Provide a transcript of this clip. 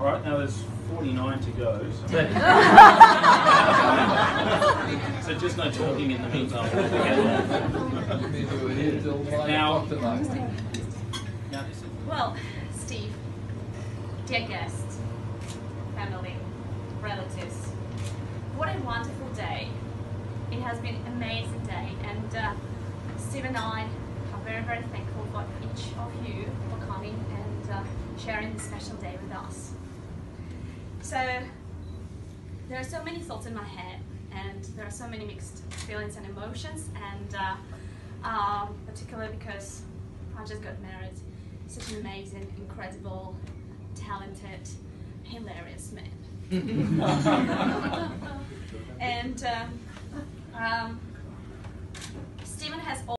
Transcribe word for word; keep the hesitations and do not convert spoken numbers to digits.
All right, now there's forty-nine to go. So, so just no talking in the meantime. now, now this is Well, Steve, dear guests, family, relatives, what a wonderful day. It has been an amazing day, and uh, Steve and I are very, very thankful for each of you for coming and uh, sharing this special day with us. So, there are so many thoughts in my head, and there are so many mixed feelings and emotions, and uh, um, particularly because I just got married. Such an amazing, incredible, talented, hilarious man. and uh, um, Stephen has